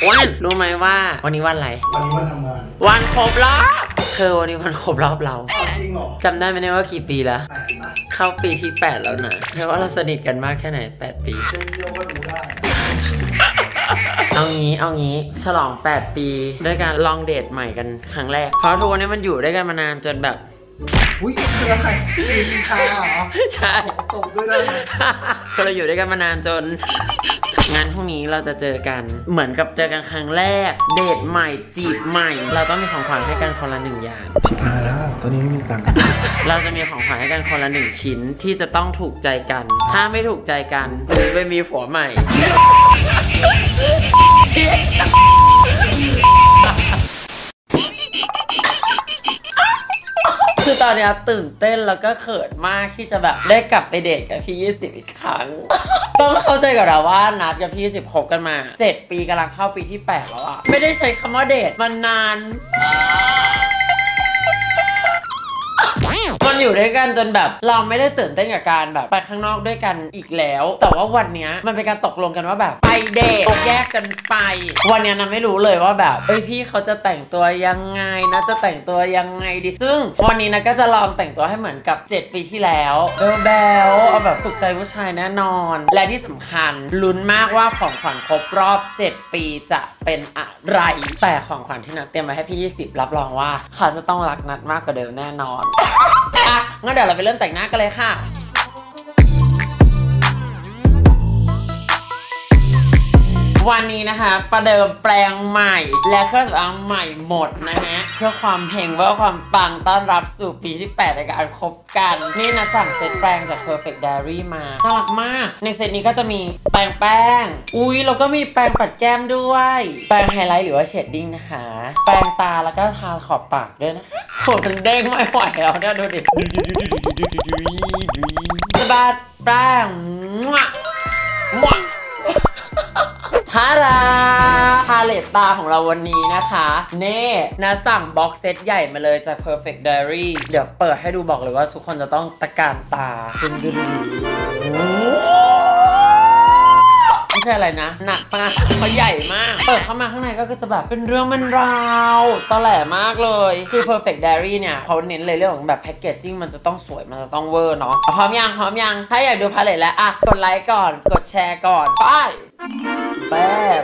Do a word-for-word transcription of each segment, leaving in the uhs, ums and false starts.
วันรู้ไหมว่าวันนี้วันอะไรวันนี้วันทำงานวันครบรอบคือวันนี้วันครบรอบเราจริงเหรอจำได้ไหมเนี่ยว่ากี่ปีแล้วเข้าปีที่แปดแล้วนะเรียกว่าเราสนิทกันมากแค่ไหนแปดปีเชื่อเยอะก็ดูได้เอางี้เอางี้ฉลองแปดปีด้วยการลองเดทใหม่กันครั้งแรกเพราะทุกวันนี้มันอยู่ด้วยกันมานานจนแบบอุ้ยคืออะไรชินชาเหรอใช่ตกด้วยได้ไหมก็เราอยู่ด้วยกันมานานจนงานพรุ่งนี้เราจะเจอกันเหมือนกับเจอกันครั้งแรกเดทใหม่จีบใหม่เราต้องมีของขวัญให้กันคนละหนึ่งอย่างชิบหายแล้วตอนนี้ไม่มีตังค์เราจะมีของขวัญให้กันคนละหนึ่งชิ้นที่จะต้องถูกใจกันถ้าไม่ถูกใจกันหรือไม่มีผัวใหม่คือตอนนี้ตื่นเต้นแล้วก็เขินมากที่จะแบบได้กลับไปเดทกับพี่ยี่สิบอีกครั้งต้องเข้าใจกับเราว่านัดกับพี่ยี่สิบคบกันมาเจ็ดปีกำลังเข้าปีที่แปดแล้วอะไม่ได้ใช้คำว่าเดทมานานมันอยู่ด้วยกันจนแบบเราไม่ได้ตื่นเต้นกับการแบบไปข้างนอกด้วยกันอีกแล้วแต่ว่าวันนี้มันเป็นการตกลงกันว่าแบบไปเดทแยกกันไปวันนี้นะไม่รู้เลยว่าแบบเอ้ยพี่เขาจะแต่งตัวยังไงนะจะแต่งตัวยังไงดีซึ่งวันนี้นะก็จะลองแต่งตัวให้เหมือนกับเจ็ดปีที่แล้วเบลเบลเอาแบบถูกใจผู้ชายแน่นอนและที่สำคัญลุ้นมากว่าของขวัญครบรอบเจ็ดปีจะเป็นอะไรแต่ของขวัญที่นัดเตรียมไว้ให้พี่ยี่สิบรับรองว่าเขาจะต้องรักนัดมากกว่าเดิมแน่นอนอ่ะงั้นเดี๋ยวเราไปเริ่มแต่งหน้ากันเลยค่ะวันนี้นะคะประเดิมแปลงใหม่และเครื่องสำอางใหม่หมดนะฮะเพื่อความเฮงเพื่อความปังต้อนรับสู่ปีที่แปดในการคบกันนี่นะสั่งเซตแปรงจาก Perfect Diary มาน่ารักมากในเซตนี้ก็จะมีแปรงแป้งอุ้ยแล้วก็มีแปรงปัดแก้มด้วยแปรงไฮไลท์หรือว่าเชดดิ้งนะคะแปรงตาแล้วก็ทาขอบปากด้วยนะคะโหมันเด้งไม่ไหวแล้วเนี่ยดูดิสบัดแป้งมั่วมั่วทาราพาเลตตาของเราวันนี้นะคะเน่นะสั่งบ็อกเซตใหญ่มาเลยจาก Perfect Diary เดี๋ยวเปิดให้ดูบอกเลยว่าทุกคนจะต้องตะการตาดึงดึงไม่ใช่อะไรนะหนักมากเพราะใหญ่มากเปิดเข้ามาข้างในก็จะแบบเป็นเรื่องมันราวตอแหลมากเลยคือ Perfect Diary เนี่ยเขาเน้นเลยเรื่องของแบบแพคเกจจิ้งมันจะต้องสวยมันจะต้องเวอร์เนาะพร้อมยังพร้อมยังถ้าอยากดูพาเลตแล้วอ่ะกดไลค์ก่อนกดแชร์ก่อนไปแบบ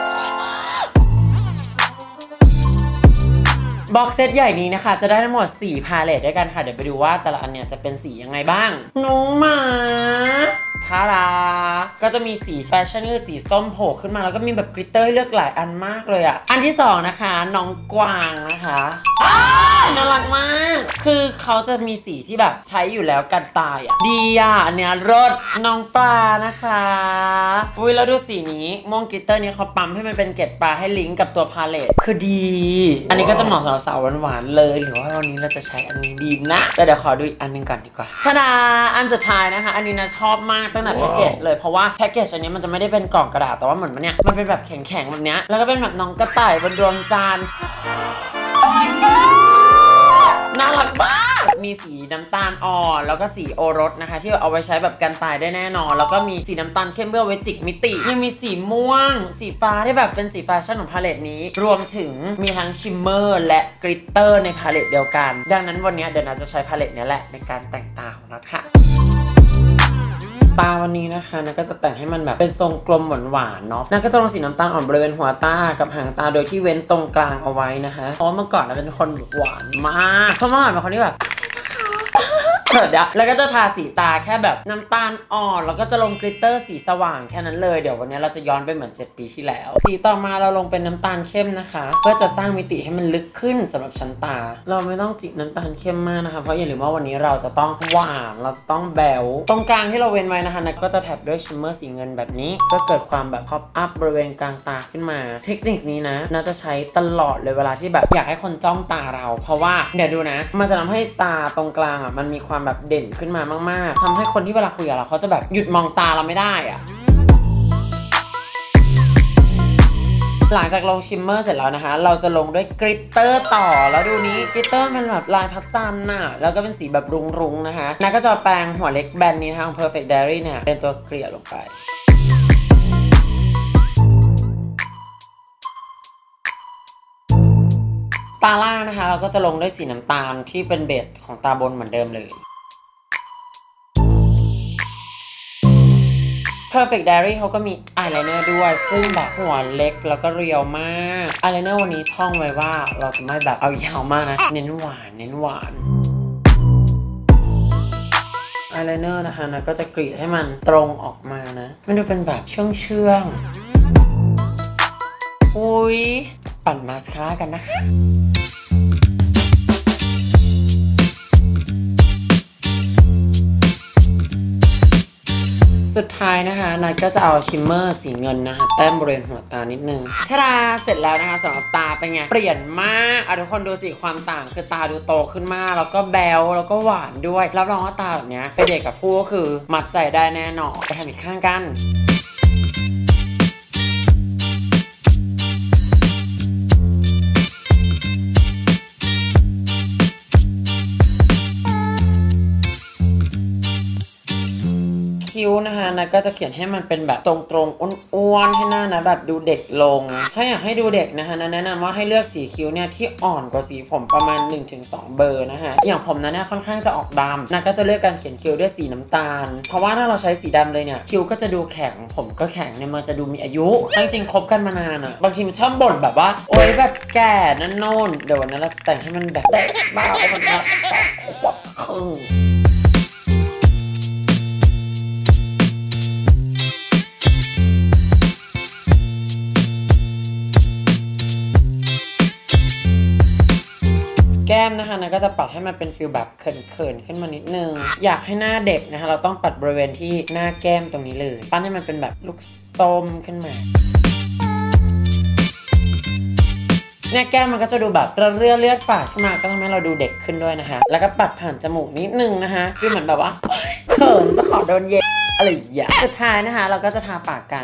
บ็อกเซตใหญ่นี้นะคะจะได้ทั้งหมดสี่พาเลตด้วยกันค่ะเดี๋ยวไปดูว่าแต่ละอันเนี่ยจะเป็นสียังไงบ้างน้องหมาทาราก็จะมีสีแฟชั่นคือสีส้มโผล่ขึ้นมาแล้วก็มีแบบกลิตเตอร์ให้เลือกหลายอันมากเลยอ่ะอันที่สองนะคะน้องกวางนะคะน่ารักมากคือเขาจะมีสีที่แบบใช้อยู่แล้วกันตายอ่ะดีอ่ะอันเนี้ยรสน้องปลานะคะอุ้ยแล้วดูสีนี้ม่วงกลิตเตอร์นี้เขาปั๊มให้มันเป็นเกล็ดปลาให้ลิงก์กับตัวพาเลตคือดีอันนี้ก็จะเหมาะสำหรับสาวหวานๆเลยหรือว่าวันนี้เราจะใช้อันนี้ดีนะแต่เดี๋ยวขอดูอีกอันนึงก่อนดีกว่าทาดาอันสุดท้ายนะคะอันนี้นะชอบมากตั้งแต่แพ็กเกจเลยเพราะว่าแพ็กเกจอันนี้มันจะไม่ได้เป็นกล่องกระดาษแต่ว่าเหมือนมันเนี่ยมันเป็นแบบแข็งๆแบบเนี้ยแล้วก็เป็นแบบน้องกระต่ายบนดวงจันทร์น่ารักมากมีสีน้ำตาลอ่อนแล้วก็สีโอรสนะคะที่เอาไว้ใช้แบบกันตายได้แน่นอนแล้วก็มีสีน้ำตาลเข้มเพื่อไว้จิกมิติยังมีสีม่วงสีฟ้าที่แบบเป็นสีแฟชั่นของพาเลตนี้รวมถึงมีทั้งชิมเมอร์และกลิตเตอร์ในพาเลตเดียวกันดังนั้นวันนี้เดี๋ยวนัทจะใช้พาเลตนี้แหละในการแต่งตาของนัทค่ะตาวันนี้นะคะนัทก็จะแต่งให้มันแบบเป็นทรงกลมหวานๆเนาะนัทก็จะลงสีน้ำตาลอ่อนบริเวณหัวตากับหางตาโดยที่เว้นตรงกลางเอาไว้นะคะเพราะเมื่อก่อนเราเป็นคนหวานมากเพราะเมื่อก่อนเป็นคนที่แบบเดี๋ยวแล้วก็จะทาสีตาแค่แบบน้ำตาลอ่อนแล้วก็จะลงกลิตเตอร์สีสว่างแค่นั้นเลยเดี๋ยววันนี้เราจะย้อนไปเหมือนเจ็ดปีที่แล้วสีต่อมาเราลงเป็นน้ำตาลเข้มนะคะเพื่อจะสร้างมิติให้มันลึกขึ้นสำหรับชั้นตาเราไม่ต้องจิกน้ำตาลเข้มมากนะคะเพราะอย่าลืมว่าวันนี้เราจะต้องหวานเราจะต้องแบวตรงกลางที่เราเว้นไว้นะคะก็จะแท็บด้วยชิมเมอร์สีเงินแบบนี้ก็เกิดความแบบพ็อปอัพบริเวณกลางตาขึ้นมาเทคนิคนี้นะน่าจะใช้ตลอดเลยเวลาที่แบบอยากให้คนจ้องตาเราเพราะว่าเดี๋ยวดูนะมันจะทำให้ตาตรงกลางอ่ะมันมีความแบบเด่นขึ้นมามากๆทำให้คนที่เวลาคุยกับเราเขาจะแบบหยุดมองตาเราไม่ได้อะหลังจากลงชิมเมอร์เสร็จแล้วนะคะเราจะลงด้วยกลิตเตอร์ต่อแล้วดูนี้กลิตเตอร์มันแบบลายพัดจันทร์น่ะแล้วก็เป็นสีแบบรุ้งๆนะคะนัทก็จะแปรงหัวเล็กแบนนี้นะคะของ Perfect Diary เนี่ยเป็นตัวเกลี่ยลงไปตาล่างนะคะเราก็จะลงด้วยสีน้ำตาลที่เป็นเบสของตาบนเหมือนเดิมเลย Perfect Diary เขาก็มีอายไลเนอร์ด้วยซึ่งแบบหัวเล็กแล้วก็เรียวมากอายไลเนอร์วันนี้ท่องไว้ว่าเราจะไม่แบบเอายาวมากนะเน้นหวานเน้นหวานอายไลเนอร์นะคะนะก็จะกรีดให้มันตรงออกมานะมันดูเป็นแบบเชื่องเชื่องอุ้ยปั่นมาสคาร่ากันนะคะสุดท้ายนะคะนัทก็จะเอาชิมเมอร์สีเงินนะคะแต้มบริเวณหัวตานิดนึงทาดาเสร็จแล้วนะคะสำหรับตาเป็นไงเปลี่ยนมากอ่ะทุกคนดูสิความต่างคือตาดูโตขึ้นมากแล้วก็แบลแล้วก็หวานด้วยรับรองว่าตาแบบนี้ไปเด็กกับผู้ก็คือมัดใจได้แน่นอนไปทำอีกข้างกันคิ้วนะคะนะก็จะเขียนให้มันเป็นแบบตรงๆอ้วนๆให้หน้านะแบบดูเด็กลงถ้าอยากให้ดูเด็กนะคะนะแนะนำว่าให้เลือกสีคิ้วเนี่ยที่อ่อนกว่าสีผมประมาณ หนึ่งถึงสอง เบอร์นะคะอย่างผมนั้นเนี่ยค่อนข้างจะออกดำนะก็จะเลือกการเขียนคิ้วด้วยสีน้ำตาลเพราะว่าถ้าเราใช้สีดำเลยเนี่ยคิ้วก็จะดูแข็งผมก็แข็งเนี่ยมันจะดูมีอายุจริงๆคบกันมานานอะบางทีมันชอบบ่นแบบว่าโอ๊ยแบบแก่นั่นโน่นเดี๋ยววันนั้นเราแต่งให้มันแบบเด็กบ้ามันแบบขวบครึ่งแก้มนะคะนะก็จะปัดให้มันเป็นฟิลแบบเขินๆขึ้นมานิดนึงอยากให้หน้าเด็กนะคะเราต้องปัดบริเวณที่หน้าแก้มตรงนี้เลยปั้นให้มันเป็นแบบลูกส้มขึ้นมาเนี่ยแก้มมันก็จะดูแบบเรื่อเลือดปากขึ้นมาก็ทำให้เราดูเด็กขึ้นด้วยนะคะแล้วก็ปัดผ่านจมูกนิดนึงนะคะคือเหมือนแบบว่าเขินจะขอโดนเย็นอะไรอย่างเงี้ยสุดท้ายนะคะเราก็จะทาปากกัน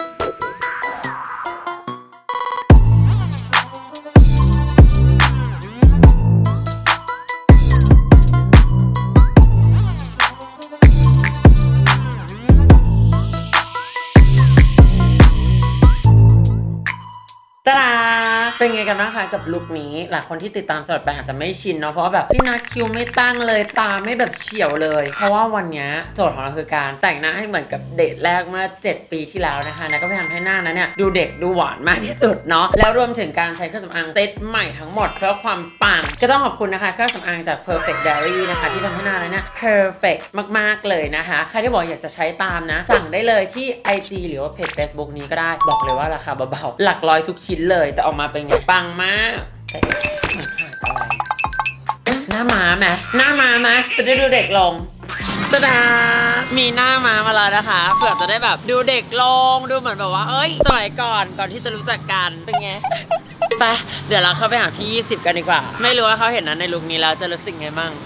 ตาดาเป็นไงกันบ้างคะกับลุคนี้หลายคนที่ติดตามสดไปอาจจะไม่ชินเนาะเพราะว่าแบบพี่นัทคิวไม่ตั้งเลยตาไม่แบบเฉียวเลยเพราะว่าวันนี้โจทย์ของเราคือการแต่งหน้าให้เหมือนกับเดทแรกเมื่อเจ็ดปีที่แล้วนะคะนะก็พยายามให้หน้านั้นเนี่ยดูเด็กดูหวานมากที่สุดเนาะแล้วรวมถึงการใช้เครื่องสำอางเซตใหม่ทั้งหมดเพื่อความปังก็ต้องขอบคุณนะคะเครื่องสำอางจาก Perfect Diary นะคะที่ทำให้หน้านั้นเนี่ย perfect มากๆเลยนะคะใครที่บอกอยากจะใช้ตามนะสั่งได้เลยที่ ไอ จี หรือว่าเพจ Facebook นี้ก็ได้บอกเลยว่าราคาเบาๆหลักร้อยทุกชิ้นเลยแต่ออกมาเป็นไงปังมากแต่มันขาดอะไรหน้าม้าไหมหน้าม้าไหมจะได้ดูเด็กลงตาดามีหน้าม้ามาแล้วนะคะเผื่อจะได้แบบดูเด็กลงดูเหมือนแบบว่าเอ้ยสมัยก่อนก่อนที่จะรู้จักกันเป็นไงไปเดี๋ยวเราเข้าไปหาพี่ยี่สิบกันดีกว่าไม่รู้ว่าเขาเห็นนั้นในลุคนี้แล้วจะรู้สึกไงบ้าง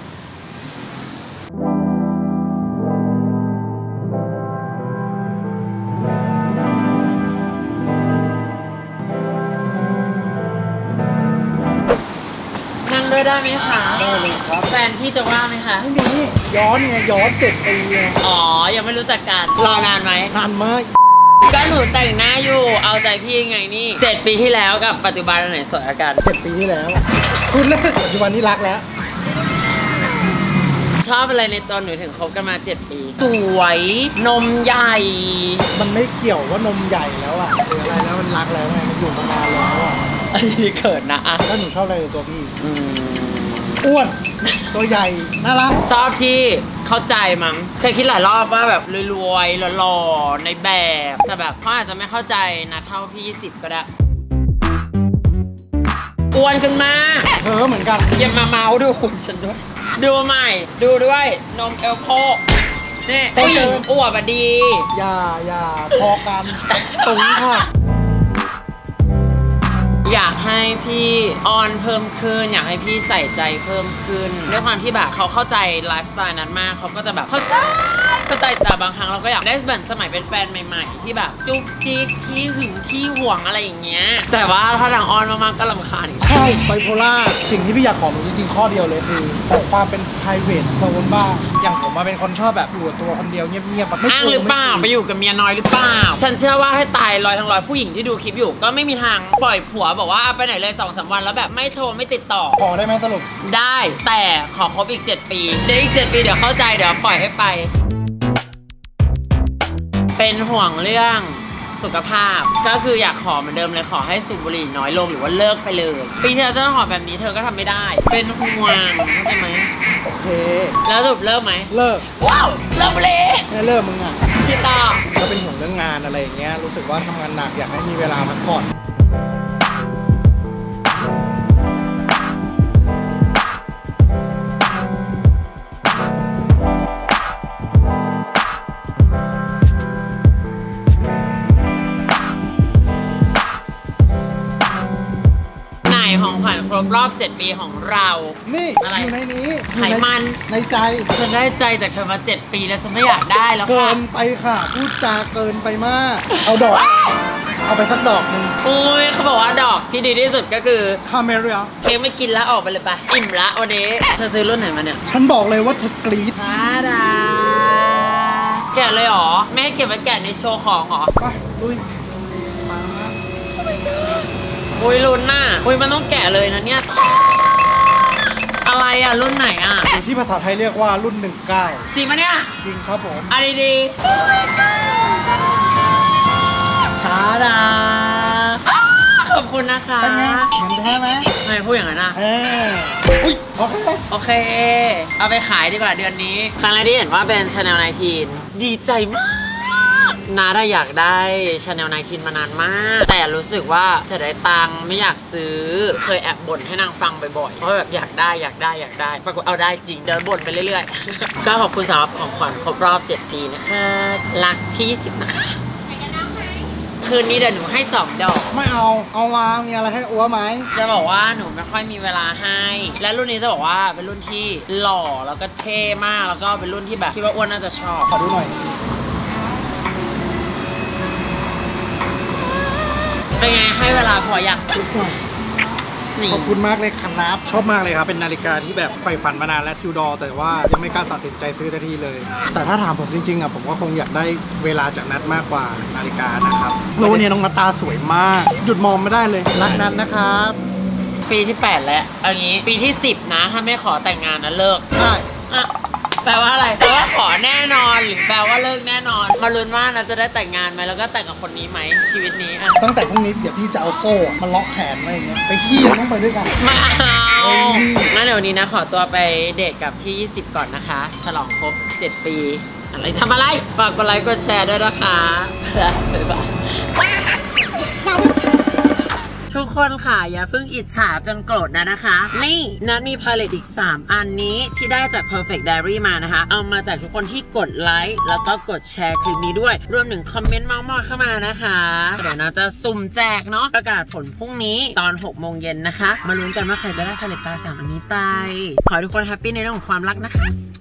ด้วยได้ไหมคะได้เลยครับแฟนพี่จะว่าไหมคะไม่มีย้อนไงย้อนเจ็ดปีไงอ๋อยังไม่รู้จักกันรอนานไหมนานมากก็หนูแต่งหน้าอยู่เอาใจพี่ไงนี่เจ็ดปีที่แล้วกับปัจจุบันไหนสวยกันเจ็ดปีที่แล้วคุณเลิกปัจจุบันนี้รักแล้วชอบอะไรในตอนหนูถึงคบกันมาเจ็ดปีสวยนมใหญ่มันไม่เกี่ยวว่านมใหญ่แล้วอะหรืออะไรแล้วมันรักแล้วไงมันอยู่มานานแล้วอะอันนี้เขินนะอะถ้าหนูชอบอะไรในตัวพี่อ้วนตัวใหญ่น่ารักชอบที่เข้าใจมั้งเคยคิดหลายรอบว่าแบบรวยๆหล่อๆในแบบแต่แบบเขาอาจจะไม่เข้าใจนะเท่าพี่สิบก็ได้อ้วนขึ้นมาเธอเหมือนกันอย่ามาเมาดูคุณฉันด้วยดูใหม่ดูด้วยนมเอลโคนี่อ้วนบดีอย่าอย่าพอกันตรงค่ะอยากให้พี่ออนเพิ่มขึ้นอยากให้พี่ใส่ใจเพิ่มขึ้นด้วยความที่แบบเขาเข้าใจไลฟ์สไตล์นั้นมากเขาก็จะแบบเข้าใจก็ใจแต่บางครั้งเราก็อยากได้เหมือนสมัยเป็นแฟนใหม่ๆที่แบบจุ๊บจิ๊กขี้หึงขี้หวงอะไรอย่างเงี้ยแต่ว่าถ้าทางออนมากๆก็รำคาญใช่ไบโพล่าสิ่งที่พี่อยากขอหนูจริงๆข้อเดียวเลยคือขอความเป็น private zone บ้างอย่างผมมาเป็นคนชอบแบบอยู่ตัวคนเดียวเงียบๆแบบไม่อ้างหรือเปล่าไปอยู่กับเมียน้อยหรือเปล่าฉันเชื่อว่าให้ตายร้อยทั้งร้อยผู้หญิงที่ดูคลิปอยู่ก็ไม่มีทางปล่อยผัวบอกว่าไปไหนเลยสองสามวันแล้วแบบไม่โทรไม่ติดต่อขอได้ไหมสรุปได้แต่ขอครบอีกเจ็ดปีเดี๋ยวอีกเจ็ดปีเดี๋ยวเข้าใจเดี๋ยวปล่อยให้ไปเป็นห่วงเรื่องสุขภาพก็คืออยากขอเหมือนเดิมเลยขอให้สูบบุหรี่น้อยลงหรือว่าเลิกไปเลยปีที่แล้วจะขอแบบนี้เธอก็ทำไม่ได้เป็นห่วงเข้าใจไหมโอเคแล้วสรุปเลิกไหมเลิกว้าวเลิกไปเลยไม่เลิกมึงอ่ะพี่ต่อก็เป็นห่วงเรื่องงานอะไรอย่างเงี้ยรู้สึกว่าทำงานหนักอยากให้มีเวลาพักผ่อนของขวัญครบรอบเจ็ดปีของเรานี่อะไรอยู่ในนี้ไขมันในใจฉันได้ใจจากเธอมาเจ็ดปีแล้วฉันไม่อยากได้แล้วค่ะเกินไปค่ะพูดจาเกินไปมากเอาดอกเอาไปสักดอกนึงโอ้ยเขาบอกว่าดอกที่ดีที่สุดก็คือคาเมเรียเค้กไม่กินแล้วออกไปเลยไปอิ่มละวันนี้เธอซื้อรุ่นไหนมาเนี่ยฉันบอกเลยว่าเธอกรี๊ดฮาดาแกะเลยหรอไม่ให้เก็บไว้แกะในโชว์ของหรอไปลุยอุ้ยรุ่นน่ะอุ้ยมันต้องแกะเลยนะเนี่ยอะไรอ่ะรุ่นไหนอ่ะที่ภาษาไทยเรียกว่ารุ่นหนึ่งเก้าจริงปะเนี่ยจริงครับผมอะไรดีช้าดาขอบคุณนะคะเป็นไงเหมือนแท้ไหมไม่พูดอย่างนั้นนะเอออุ้ยโอเคโอเคเอาไปขายดีกว่าเดือนนี้ครั้งแรกที่เห็นว่าเป็น Chanel สิบเก้าดีใจมากนาได้อยากได้ Chanel สิบเก้ามานานมากแต่รู้สึกว่าเสียดายตังค์ไม่อยากซื้อเคยแอบบ่นให้นางฟังบ่อยๆเพราะแบบอยากได้อยากได้อยากได้ปรากฏเอาได้จริงเดินบ่นไปเรื่อยๆก็ขอบคุณสำหรับของขวัญครบรอบเจ็ดปีนะคะรักพี่สิบนะคะคืนนี้เดี๋ยวหนูให้สองดอกไม่เอาเอามามีอะไรให้อ้วไหมจะบอกว่าหนูไม่ค่อยมีเวลาให้และรุ่นนี้จะบอกว่าเป็นรุ่นที่หล่อแล้วก็เท่มากแล้วก็เป็นรุ่นที่แบบคิดว่าอ้วนน่าจะชอบขอดูหน่อยเป็นไงให้เวลาพออยากทุกคนขอบคุณมากเลยครับชอบมากเลยครับเป็นนาฬิกาที่แบบใฝ่ฝันมานานและทิวดอแต่ว่ายังไม่กล้าตัดสินใจซื้อทันทีเลยแต่ถ้าถามผมจริงๆอ่ะผมก็คงอยากได้เวลาจากนัดมากกว่านาฬิกานะครับโลเนี่ยน้องนัทตาสวยมากหยุดมองไม่ได้เลยรักนัทนะครับปีที่แปดแล้วเอางี้ปีที่สิบนะถ้าไม่ขอแต่งงานนะเลิกใช่แปลว่าอะไรแปลว่าขอแน่นอนหรือแปลว่าเลิกแน่นอนมาลุ้นว่านะจะได้แต่งงานไหมแล้วก็แต่งกับคนนี้ไหมชีวิตนี้อ่ะตั้งแต่พรุ่งนี้เดี๋ยวพี่จะเอาโซ่มาล็อกแขนไว้อย่างเงี้ยไปขี้ต้องไปด้วยกันมาเอางั้นเดี๋ยวนี้นะขอตัวไปเดทกับพี่ยี่สิบก่อนนะคะฉลองครบเจ็ดปีอะไรทำอะไรฝากกดไลค์กดแชร์ด้วยนะคะบ๊ายบายทุกคนค่ะอย่าเพิ่งอิจฉาจนโกรธนะนะคะนี่นัทมีพาเลตอีกสามอันนี้ที่ได้จาก Perfect Diary มานะคะเอามาจากทุกคนที่กดไลค์แล้วก็กดแชร์คลิปนี้ด้วยรวมถึงคอมเมนต์เมาๆเข้ามานะคะเดี๋ยวนะจะสุ่มแจกเนาะประกาศผลพรุ่งนี้ตอนหกโมงเย็นนะคะมาลุ้นกันว่าใครจะได้พาเลตตาสามอันนี้ไปขอให้ทุกคนแฮปปี้ในเรื่องของความรักนะคะ